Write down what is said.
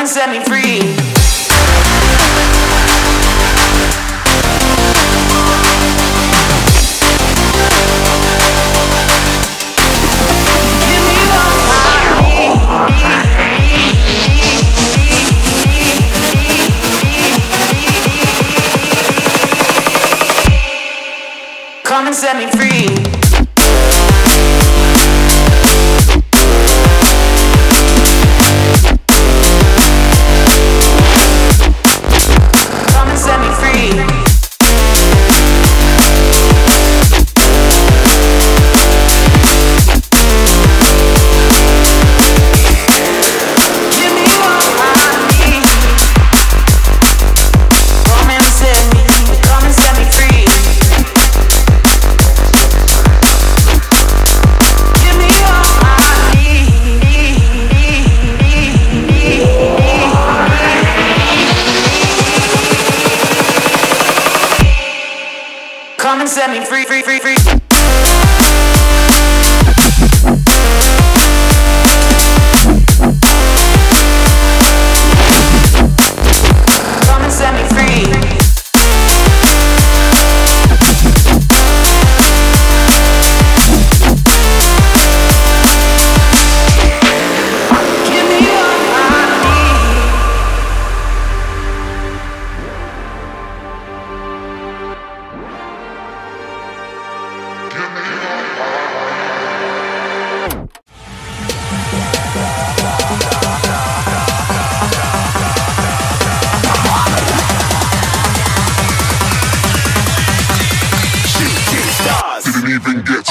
and set me free. Come and set me free. Come and set me free. Give me what I need. Come and set me free. Come and set me free, free, free, free. Come and set me free. Give me what I need. Didn't even get